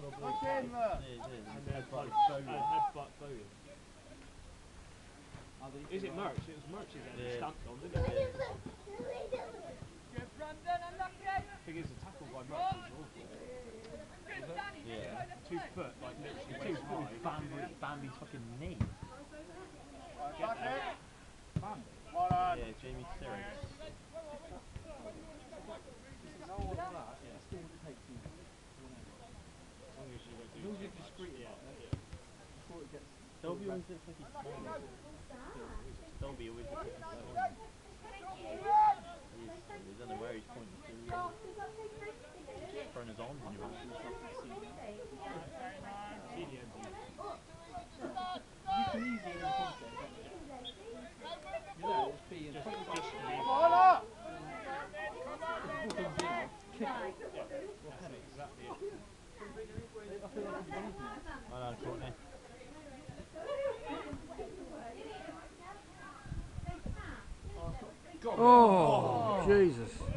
headbutt Bowie. Is it Merch? It was Merch's that he stamped on, didn't it? Thing is, the tackle by Merch was awful. Yeah. 2 foot, like literally 2 foot. Bambi's fucking knee. Yeah, Jamie Sturridge. As long as you're discreet about it. Dolby always looks like he's small. Dolby always looks like he's small. I don't know where he's pointing to. He's throwing his arms in your mouth. You can easily I know, Courtney. Oh, Jesus.